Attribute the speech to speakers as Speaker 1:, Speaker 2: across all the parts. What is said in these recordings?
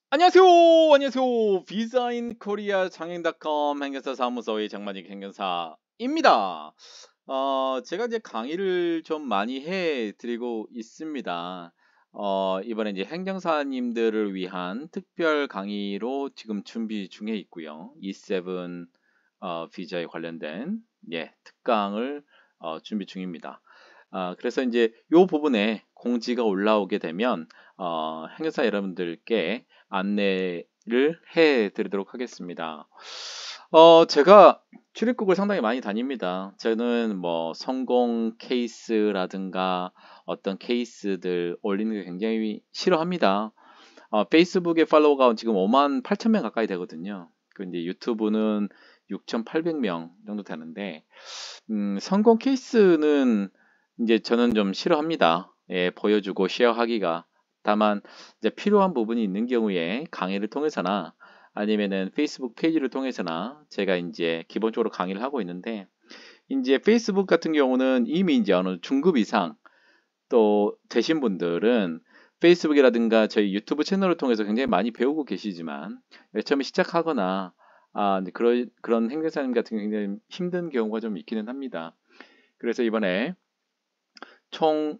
Speaker 1: 안녕하세요. 안녕하세요. 비자인 코리아 장행닷컴 행견사 사무소의 장만익 행견사입니다. 제가 이제 강의를 좀 많이 해 드리고 있습니다. 이번에 이제 행정사님들을 위한 특별 강의로 지금 준비 중에 있고요. E7 비자에 관련된 특강을 준비 중입니다. 그래서 이제 요 부분에 공지가 올라오게 되면 행사 여러분들께 안내를 해 드리도록 하겠습니다. 제가 출입국을 상당히 많이 다닙니다. 저는 뭐 성공 케이스라든가 어떤 케이스들 올리는 게 굉장히 싫어합니다. 페이스북에 팔로워가 지금 58,000명 가까이 되거든요. 그 이제 유튜브는 6,800명 정도 되는데, 성공 케이스는 이제 저는 좀 싫어합니다. 보여주고 쉐어하기가. 다만 이제 필요한 부분이 있는 경우에 강의를 통해서나 아니면은 페이스북 페이지를 통해서나 제가 이제 기본적으로 강의를 하고 있는데, 이제 페이스북 같은 경우는 이미 이제 어느 중급 이상 또 되신 분들은 페이스북이라든가 저희 유튜브 채널을 통해서 굉장히 많이 배우고 계시지만, 처음에 시작하거나 이제 그런 행사님 같은 경우 굉장히 힘든 경우가 좀 있기는 합니다. 그래서 이번에 총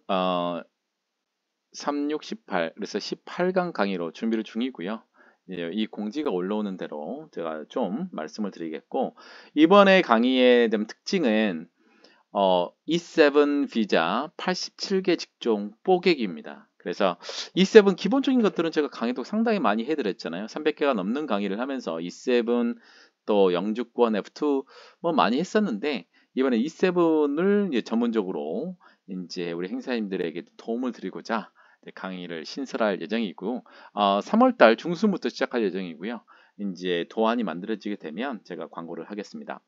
Speaker 1: 3, 6, 18 그래서 18강 강의로 준비를 중이고요. 이 공지가 올라오는 대로 제가 좀 말씀을 드리겠고, 이번에 강의의 특징은 E7 비자 87개 직종 뽀개기입니다. 그래서 E7 기본적인 것들은 제가 강의도 상당히 많이 해드렸잖아요. 300개가 넘는 강의를 하면서 E7 또 영주권 F2 뭐 많이 했었는데, 이번에 E7을 전문적으로 이제 우리 행사님들에게 도움을 드리고자 강의를 신설할 예정이고, 3월달 중순부터 시작할 예정이고요. 이제 도안이 만들어지게 되면 제가 광고를 하겠습니다.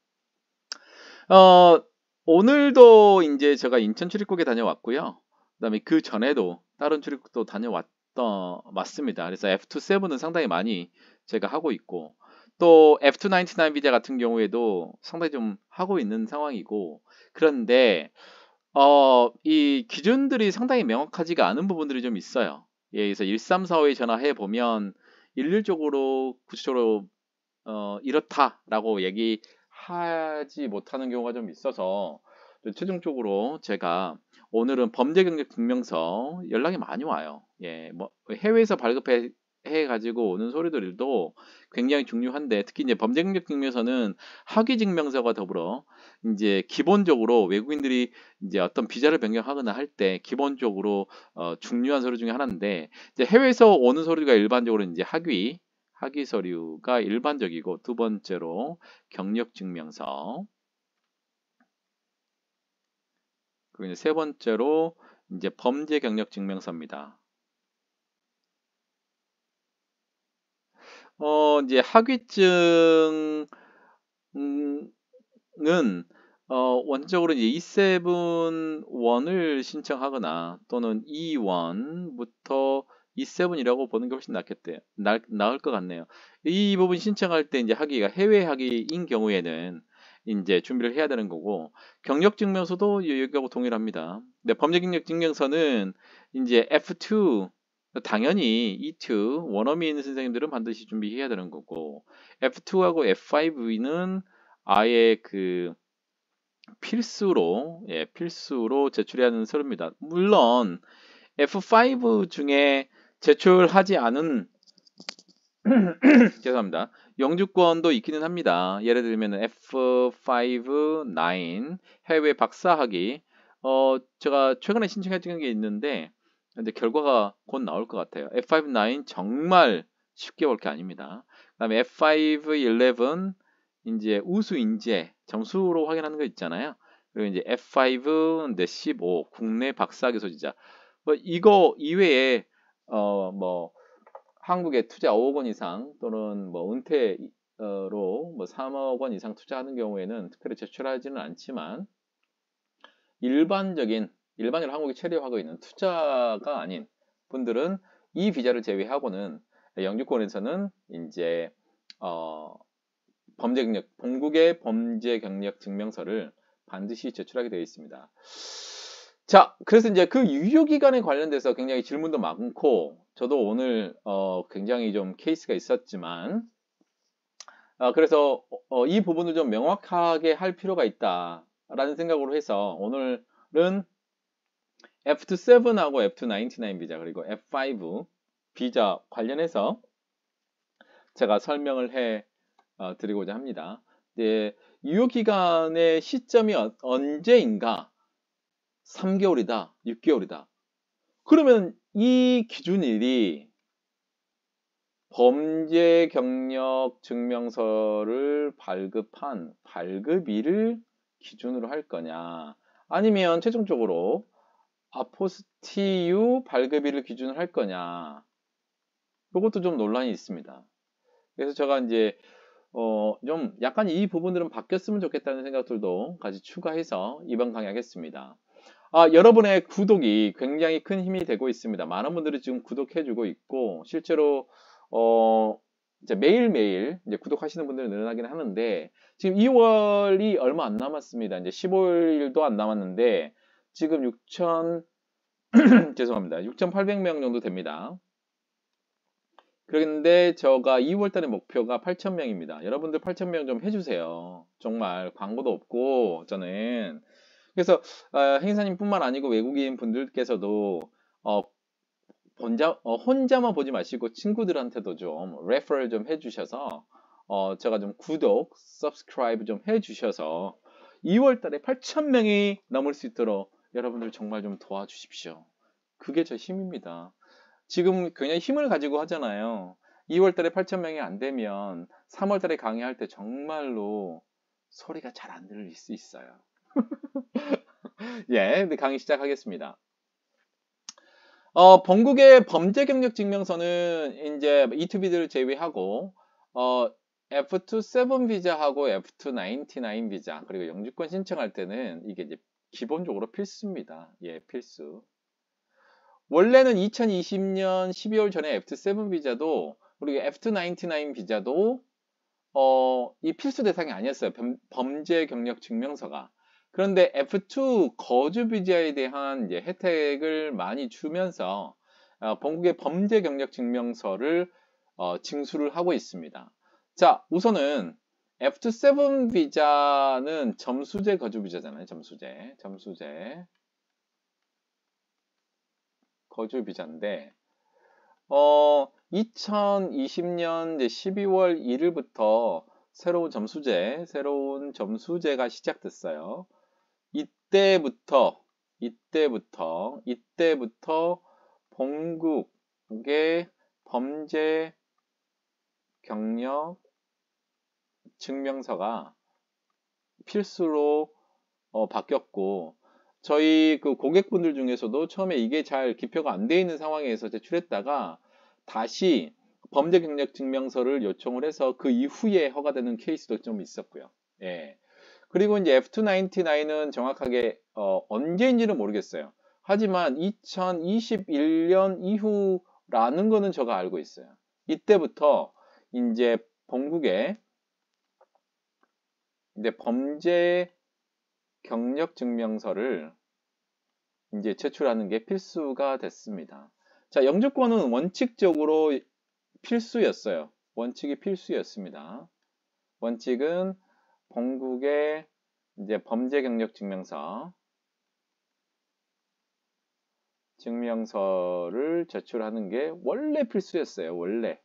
Speaker 1: 오늘도 이제 제가 인천 출입국에 다녀왔고요. 그다음에 그 전에도 다른 출입국도 맞습니다. 그래서 F27은 상당히 많이 제가 하고 있고, 또 F299 비자 같은 경우에도 상당히 좀 하고 있는 상황이고, 그런데 이 기준들이 상당히 명확하지가 않은 부분들이 좀 있어요. 그래서 1345에 전화해 보면 일률적으로 구체적으로 이렇다라고 얘기하지 못하는 경우가 좀 있어서, 최종적으로 제가 오늘은 범죄 경력 증명서 연락이 많이 와요. 뭐 해외에서 발급해 가지고 오는 소리들도 굉장히 중요한데, 특히 이제 범죄 경력 증명서는 학위 증명서가 더불어 이제 기본적으로 외국인들이 이제 어떤 비자를 변경하거나 할 때 기본적으로 중요한 서류 중에 하나인데, 이제 해외에서 오는 서류가 일반적으로 이제 학위 서류가 일반적이고, 두 번째로 경력 증명서, 그리고 이제 세 번째로 이제 범죄 경력 증명서입니다. 이제 학위증은 원칙적으로 이제 E7-1을 신청하거나 또는 E1부터 E7이라고 보는 게 훨씬 나을 것 같네요. 이 부분 신청할 때 이제 학위가 해외 학위인 경우에는 이제 준비를 해야 되는 거고, 경력 증명서도 여기하고 동일합니다. 근데 범죄 경력 증명서는 이제 F2, 당연히 E2 원어민 있는 선생님들은 반드시 준비해야 되는 거고, F2하고 F5는 아예 그 필수로 제출해야 하는 서류입니다. 물론 F5 중에 제출하지 않은 죄송합니다. 영주권도 있기는 합니다. 예를 들면 F5, 9 해외 박사학위, 제가 최근에 신청했던 게 있는데 이제 결과가 곧 나올 것 같아요. F5, 9 정말 쉽게 올 게 아닙니다. 그다음에 F5, 11 이제 우수 인재 점수로 확인하는 거 있잖아요. 그리고 이제 F5, 15 국내 박사학위 소지자. 뭐 이거 이외에 뭐 한국에 투자 5억 원 이상 또는 뭐 은퇴로 뭐 3억 원 이상 투자하는 경우에는 특별히 제출하지는 않지만, 일반적으로 한국에 체류하고 있는 투자가 아닌 분들은 이 비자를 제외하고는 영주권에서는 이제 어, 본국의 범죄 경력 증명서를 반드시 제출하게 되어 있습니다. 자, 그래서 이제 그 유효 기간에 관련돼서 굉장히 질문도 많고, 저도 오늘 굉장히 좀 케이스가 있었지만 그래서 이 부분을 좀 명확하게 할 필요가 있다라는 생각으로 해서 오늘은 F27하고 F99 비자 그리고 F5 비자 관련해서 제가 설명을 해 드리고자 합니다. 네, 유효기간의 시점이 언제인가? 3개월이다, 6개월이다. 그러면 이 기준일이 범죄 경력 증명서를 발급한 발급일을 기준으로 할 거냐, 아니면 최종적으로 아포스티유 발급일을 기준으로 할 거냐, 이것도 좀 논란이 있습니다. 그래서 제가 이제 좀 약간 이 부분들은 바뀌었으면 좋겠다는 생각들도 같이 추가해서 이번 강의하겠습니다. 여러분의 구독이 굉장히 큰 힘이 되고 있습니다. 많은 분들이 지금 구독해주고 있고, 실제로, 이제 매일매일 이제 구독하시는 분들이 늘어나긴 하는데, 지금 2월이 얼마 안 남았습니다. 이제 15일도 안 남았는데, 지금 6,000, 죄송합니다. 6,800명 정도 됩니다. 그런데 제가 2월달의 목표가 8,000명입니다. 여러분들 8,000명 좀 해주세요. 정말 광고도 없고, 저는. 그래서 행사님뿐만 아니고 외국인 분들께서도 혼자만 보지 마시고 친구들한테도 좀 레퍼럴 좀 해주셔서 제가 좀 구독, subscribe 좀 해주셔서 2월달에 8,000명이 넘을 수 있도록 여러분들 정말 좀 도와주십시오. 그게 제 힘입니다. 지금 굉장히 힘을 가지고 하잖아요. 2월달에 8,000명이 안 되면 3월달에 강의할 때 정말로 소리가 잘 안 들릴 수 있어요. 예, 강의 시작하겠습니다. 본국의 범죄 경력 증명서는 이제 E2B들을 제외하고 F27 비자하고 F299 비자 그리고 영주권 신청할 때는 이게 이제 기본적으로 필수입니다. 예, 필수. 원래는 2020년 12월 전에 F7 비자도 그리고 F299 비자도 이 필수 대상이 아니었어요. 범죄 경력 증명서가. 그런데 F2 거주 비자에 대한 이제 혜택을 많이 주면서 본국의 범죄 경력 증명서를 징수를 하고 있습니다. 자, 우선은 F7 비자는 점수제 거주 비자잖아요. 점수제 거주 비자인데 2020년 12월 1일부터 새로운 점수제가 시작됐어요. 이때부터 본국의 범죄 경력 증명서가 필수로 바뀌었고, 저희 그 고객분들 중에서도 처음에 이게 잘 기표가 안 돼 있는 상황에서 제출했다가 다시 범죄 경력 증명서를 요청을 해서 그 이후에 허가되는 케이스도 좀 있었고요. 예. 그리고 이제 F299는 정확하게 언제인지는 모르겠어요. 하지만 2021년 이후라는 거는 제가 알고 있어요. 이때부터 이제 본국에 이제 범죄 경력 증명서를 이제 제출하는 게 필수가 됐습니다. 자, 영주권은 원칙적으로 필수였어요. 원칙이 필수였습니다. 원칙은 본국의 이제 범죄 경력 증명서를 제출하는 게 원래 필수였어요.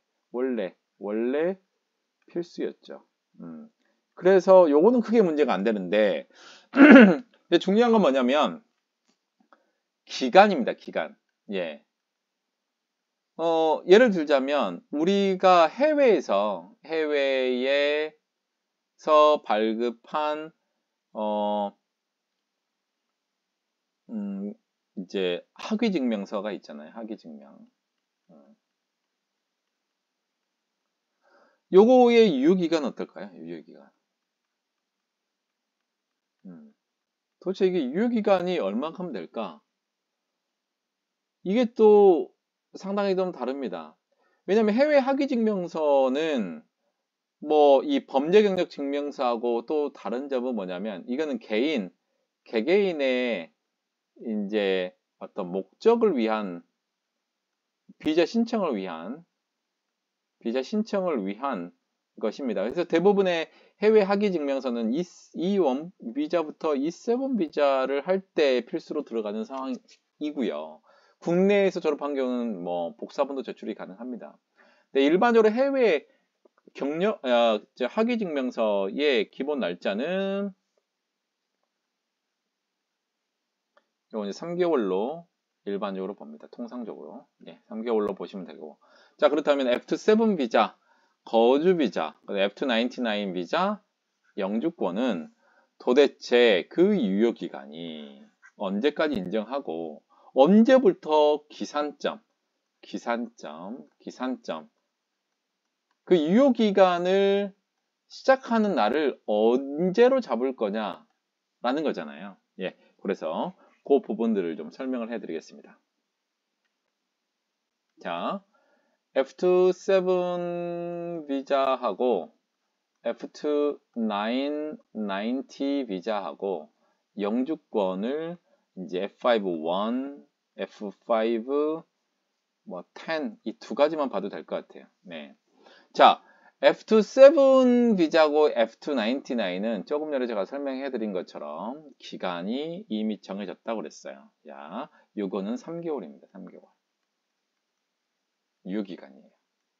Speaker 1: 원래 필수였죠. 그래서 요거는 크게 문제가 안 되는데 근데 중요한 건 뭐냐면 기간입니다. 기간. 예. 예를 들자면 우리가 해외에서 발급한 이제 학위 증명서가 있잖아요. 학위 증명. 요거의 유효기간 어떨까요? 유효기간. 도대체 이게 유효기간이 얼마큼 될까? 이게 또 상당히 좀 다릅니다. 왜냐면 해외 학위 증명서는 뭐 이 범죄 경력 증명서하고 또 다른 점은 뭐냐면 이거는 개개인의 이제 어떤 목적을 위한 비자 신청을 위한 것입니다. 그래서 대부분의 해외 학위 증명서는 E1 비자부터 E7 비자를 할 때 필수로 들어가는 상황이고요. 국내에서 졸업한 경우는 뭐 복사본도 제출이 가능합니다. 네, 일반적으로 해외 학위 증명서의 기본 날짜는 이거 이제 3개월로 일반적으로 봅니다. 통상적으로. 예, 3개월로 보시면 되고. 자, 그렇다면 F7 비자, 거주 비자, F99 비자, 영주권은 도대체 그 유효 기간이 언제까지 인정하고 언제부터 기산점 그 유효 기간을 시작하는 날을 언제로 잡을 거냐라는 거잖아요. 예, 그래서 그 부분들을 좀 설명을 해드리겠습니다. 자, F7 비자하고 F990 비자하고 영주권을 이제 F51, F5, 뭐 10, 이 두 가지만 봐도 될 것 같아요. 네. 자, F7 비자고 F299는 조금 전에 제가 설명해 드린 것처럼 기간이 이미 정해졌다고 그랬어요. 야, 요거는 3개월입니다. 3개월. 유효기간이에요.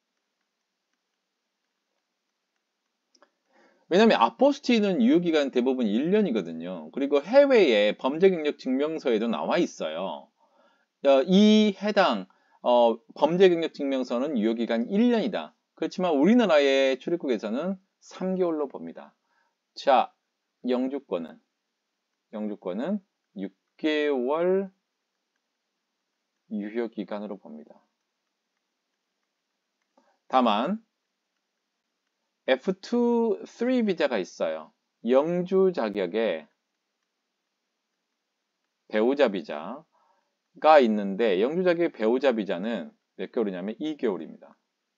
Speaker 1: 왜냐면 아포스티는 유효기간 대부분 1년이거든요. 그리고 해외에 범죄경력 증명서에도 나와 있어요. 이 해당 범죄경력 증명서는 유효기간 1년이다. 그렇지만 우리나라의 출입국에서는 3개월로 봅니다. 자, 영주권은 6개월 유효기간으로 봅니다. 다만 F2, 3 비자가 있어요. 영주 자격에 배우자 비자가 있는데 영주 자격의 배우자 비자는 몇 개월이냐면 2개월입니다.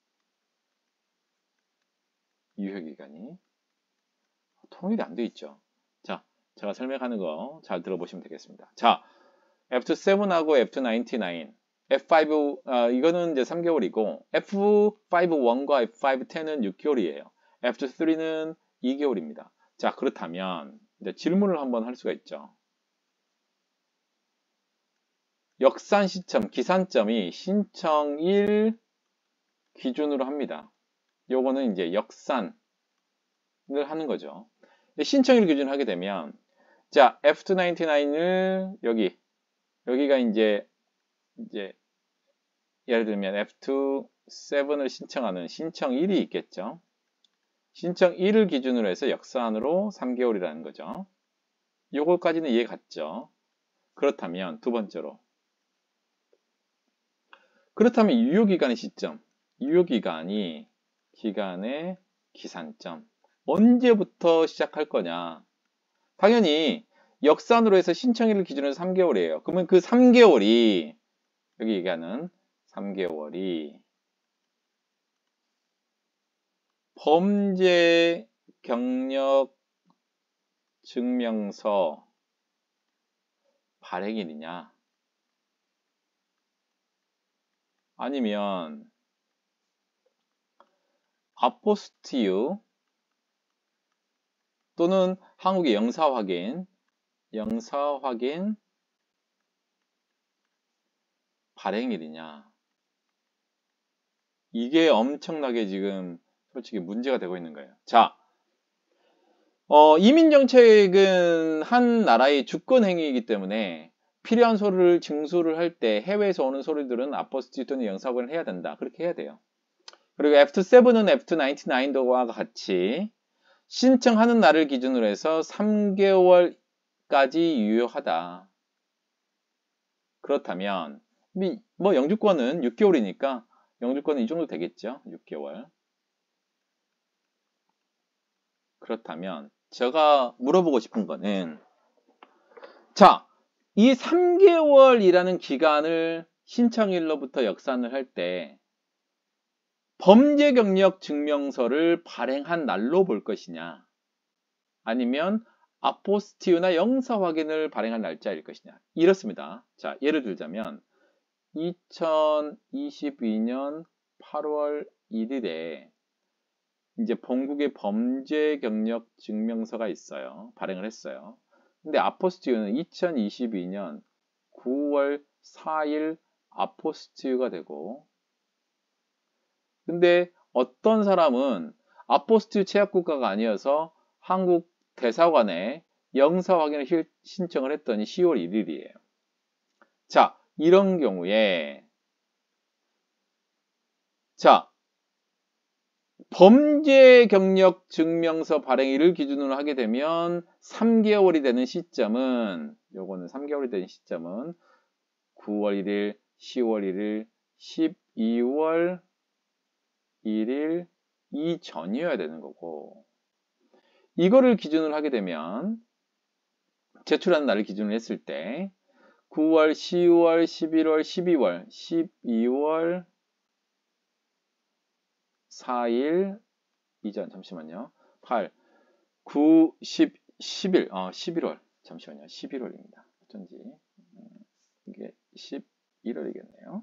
Speaker 1: 유효기간이 통일이 안 돼 있죠. 자, 제가 설명하는 거 잘 들어보시면 되겠습니다. 자, F7하고 F99, F5 이거는 이제 3개월이고 F51과 F510은 6개월이에요. F3는 2개월입니다. 자, 그렇다면 이제 질문을 한번 할 수가 있죠. 역산 시점, 기산점이 신청일 기준으로 합니다. 요거는 이제 역산을 하는 거죠. 신청일 기준으로 하게 되면 자, F299을 여기가 이제 예를 들면 F27을 신청하는 신청일이 있겠죠. 신청일을 기준으로 해서 역산으로 3개월이라는 거죠. 요거까지는 이해 갔죠. 그렇다면 두 번째로 그렇다면 유효기간의 시점, 기간의 기산점 언제부터 시작할 거냐. 당연히 역산으로 해서 신청일을 기준으로 3개월이에요. 그러면 그 3개월이 여기 얘기하는 3개월이 범죄 경력 증명서 발행일이냐 아니면 아포스티유 또는 한국의 영사 확인 발행일이냐. 이게 엄청나게 지금 솔직히 문제가 되고 있는 거예요. 자, 이민정책은 한 나라의 주권 행위이기 때문에 필요한 서류를 증수를 할 때 해외에서 오는 서류들은 아포스티 또는 영사 확인을 해야 된다. 그렇게 해야 돼요. 그리고 F7은 F299와 같이 신청하는 날을 기준으로 해서 3개월까지 유효하다. 그렇다면 뭐 영주권은 6개월이니까 영주권은 이 정도 되겠죠. 6개월. 그렇다면 제가 물어보고 싶은 거는 자, 이 3개월이라는 기간을 신청일로부터 역산을 할 때 범죄 경력 증명서를 발행한 날로 볼 것이냐 아니면 아포스티유나 영사 확인을 발행한 날짜일 것이냐. 이렇습니다. 자, 예를 들자면 2022년 8월 1일에 이제 본국의 범죄 경력 증명서가 있어요. 발행을 했어요. 근데 아포스티유는 2022년 9월 4일 아포스티유가 되고, 근데 어떤 사람은 아포스티유 체납국가가 아니어서 한국 대사관에 영사 확인을 신청을 했더니 10월 1일이에요. 자, 이런 경우에 범죄 경력 증명서 발행일을 기준으로 하게 되면 3개월이 되는 시점은, 요거는 3개월이 되는 시점은 9월 1일, 10월 1일, 12월 1일 이전이어야 되는 거고, 이거를 기준으로 하게 되면 제출하는 날을 기준으로 했을 때 9월, 10월, 11월, 12월, 12월 4일 이전, 잠시만요. 8, 9, 10, 11, 11월, 잠시만요. 11월입니다. 어쩐지. 이게 11월이겠네요.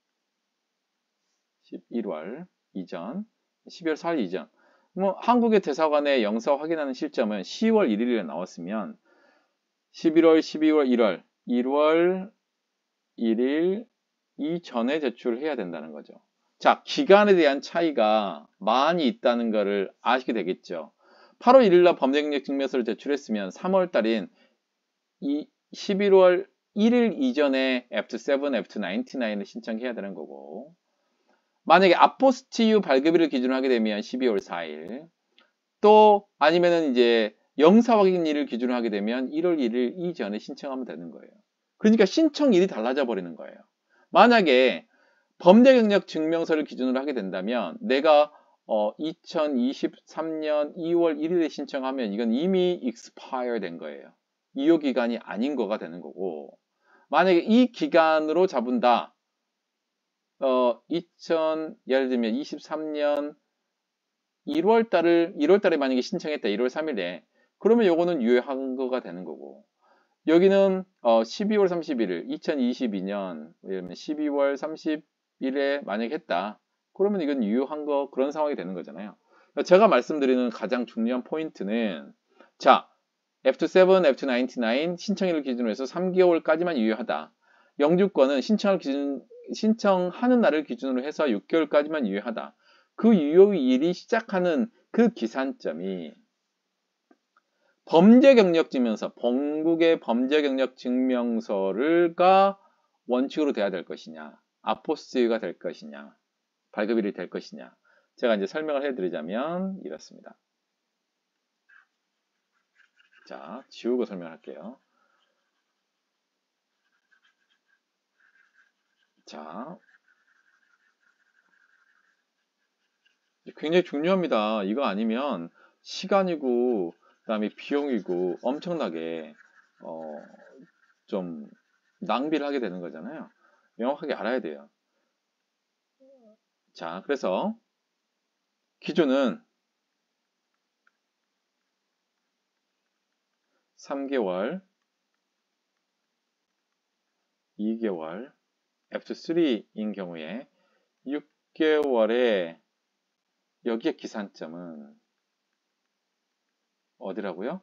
Speaker 1: 11월 이전, 12월 4일 이전. 뭐, 한국의 대사관에 영사 확인하는 실점은 10월 1일에 나왔으면 11월, 12월, 1월, 1월 1일 이전에 제출해야 된다는 거죠. 자, 기간에 대한 차이가 많이 있다는 것을 아시게 되겠죠. 8월 1일날 범죄경력 증명서를 제출했으면 3월 달인 11월 1일 이전에 F7, F99을 신청해야 되는 거고, 만약에 아포스티유 발급일을 기준으로 하게 되면 12월 4일, 또 아니면은 이제 영사 확인일을 기준으로 하게 되면 1월 1일 이전에 신청하면 되는 거예요. 그러니까 신청일이 달라져 버리는 거예요. 만약에 범죄 경력 증명서를 기준으로 하게 된다면 내가 2023년 2월 1일에 신청하면 이건 이미 expire 된 거예요. 유효 기간이 아닌 거가 되는 거고, 만약에 이 기간으로 잡은다, 예를 들면 23년 1월 달에 만약에 신청했다, 1월 3일에, 그러면 요거는 유효한 거가 되는 거고, 여기는 12월 31일, 2022년, 예를 들면 12월 30일에 만약에 했다, 그러면 이건 유효한 거, 그런 상황이 되는 거잖아요. 제가 말씀드리는 가장 중요한 포인트는, 자, F7, F99 신청일을 기준으로 해서 3개월까지만 유효하다. 영주권은 신청하는 날을 기준으로 해서 6개월까지만 유효하다. 그 유효일이 시작하는 그 기산점이 범죄 경력 증명서, 본국의 범죄 경력 증명서가 원칙으로 돼야 될 것이냐, 아포스티유가 될 것이냐, 발급일이 될 것이냐. 제가 이제 설명을 해드리자면 이렇습니다. 자, 지우고 설명할게요. 자, 굉장히 중요합니다. 이거 아니면 시간이고 그다음에 비용이고 엄청나게 좀 낭비를 하게 되는 거잖아요. 명확하게 알아야 돼요. 자, 그래서 기준은 3개월, 2개월, F3인 경우에 6개월에 여기에 기산점은 어디라고요?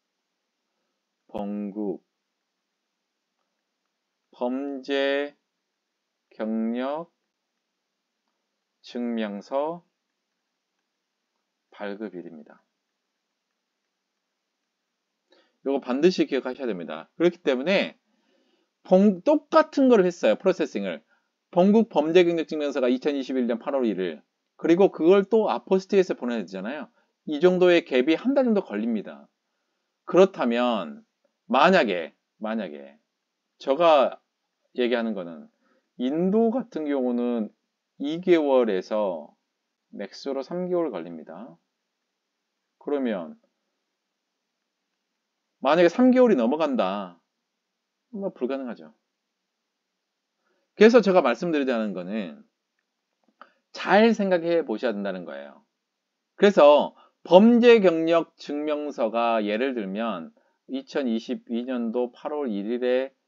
Speaker 1: 본국 범죄 경력 증명서 발급일입니다. 이거 반드시 기억하셔야 됩니다. 그렇기 때문에 똑같은 걸 했어요. 프로세싱을. 본국 범죄 경력 증명서가 2021년 8월 1일, 그리고 그걸 또 아포스티에서 보내야 되잖아요. 이 정도의 갭이 한 달 정도 걸립니다. 그렇다면 만약에 제가 얘기하는 거는 인도 같은 경우는 2개월에서 맥스로 3개월 걸립니다. 그러면 만약에 3개월이 넘어간다, 뭐 불가능하죠. 그래서 제가 말씀드리자는 거는 잘 생각해 보셔야 된다는 거예요. 그래서 범죄 경력 증명서가 예를 들면 2022년도 8월 1일에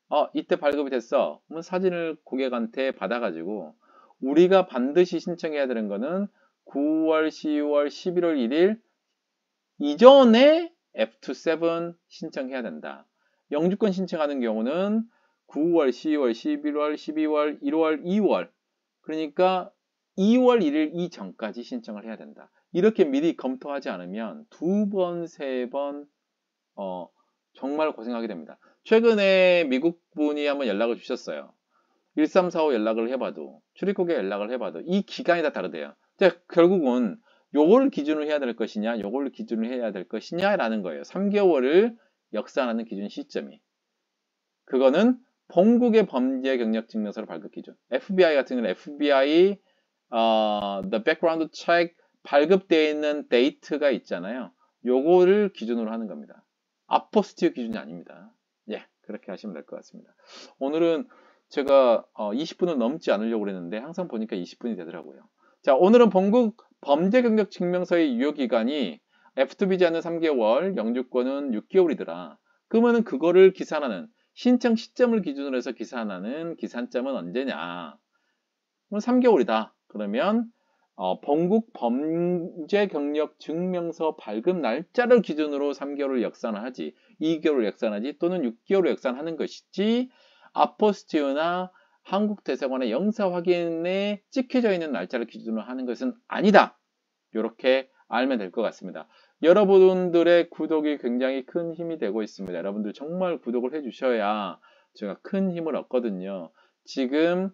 Speaker 1: 이때 발급이 됐어. 그러면 사진을 고객한테 받아가지고 우리가 반드시 신청해야 되는 거는 9월, 10월, 11월 1일 이전에 F27 신청해야 된다. 영주권 신청하는 경우는 9월, 10월, 11월, 12월, 1월, 2월 그러니까 2월 1일 이전까지 신청을 해야 된다. 이렇게 미리 검토하지 않으면 두 번, 세 번 정말 고생하게 됩니다. 최근에 미국 분이 한번 연락을 주셨어요. 1345 연락을 해봐도 출입국에 연락을 해봐도 이 기간이 다 다르대요. 결국은 요걸 기준으로 해야 될 것이냐 요걸 기준으로 해야 될 것이냐 라는 거예요. 3개월을 역산하는 기준 시점이. 그거는 본국의 범죄 경력 증명서를 발급 기준. FBI 같은 경우는 FBI the background check 발급되어 있는 데이트가 있잖아요. 요거를 기준으로 하는 겁니다. 아포스티어 기준이 아닙니다. 예, 그렇게 하시면 될 것 같습니다. 오늘은 제가 20분은 넘지 않으려고 그랬는데 항상 보니까 20분이 되더라고요. 자, 오늘은 본국 범죄 경력 증명서의 유효기간이 F2 비자는 3개월, 영주권은 6개월이더라. 그러면은 그거를 기산하는 신청 시점을 기준으로 해서 기산하는 기산점은 언제냐? 그럼 3개월이다. 그러면 본국 범죄 경력 증명서 발급 날짜를 기준으로 3개월을 역산을 하지 2개월을 역산하지 또는 6개월을 역산하는 것이지 아포스티어나 한국 대사관의 영사 확인에 찍혀져 있는 날짜를 기준으로 하는 것은 아니다. 이렇게 알면 될 것 같습니다. 여러분들의 구독이 굉장히 큰 힘이 되고 있습니다. 여러분들 정말 구독을 해주셔야 제가 큰 힘을 얻거든요. 지금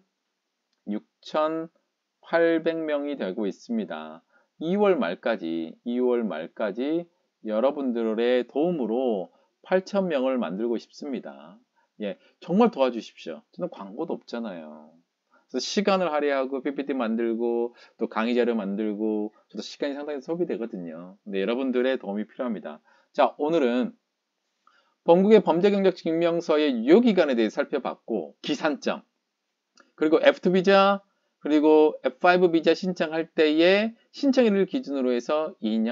Speaker 1: 6,800명이 되고 있습니다. 2월 말까지 여러분들의 도움으로 8,000명을 만들고 싶습니다. 예, 정말 도와주십시오. 저는 광고도 없잖아요. 그래서 시간을 할애하고 PPT 만들고 또 강의 자료 만들고 저도 시간이 상당히 소비되거든요. 근데 여러분들의 도움이 필요합니다. 자, 오늘은 본국의 범죄 경력 증명서의 유효기간에 대해 살펴봤고 기산점 그리고 F2 비자 그리고 F5 비자 신청할 때의 신청일을 기준으로 해서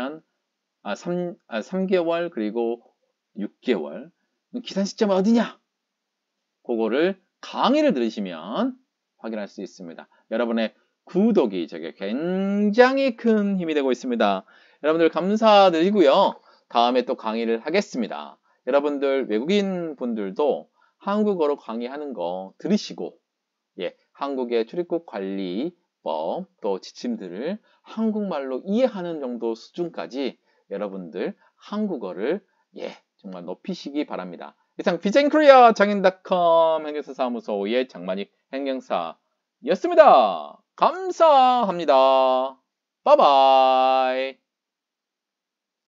Speaker 1: 3개월 그리고 6개월 기산 시점은 어디냐? 그거를 강의를 들으시면 확인할 수 있습니다. 여러분의 구독이 제게 굉장히 큰 힘이 되고 있습니다. 여러분들 감사드리고요. 다음에 또 강의를 하겠습니다. 여러분들 외국인 분들도 한국어로 강의하는 거 들으시고 한국의 출입국 관리법 또 지침들을 한국말로 이해하는 정도 수준까지 여러분들 한국어를 정말 높이시기 바랍니다. 이상 비자인코리아 장인.com 행정사무소의 장만익 행정사였습니다. 감사합니다. 바이바이.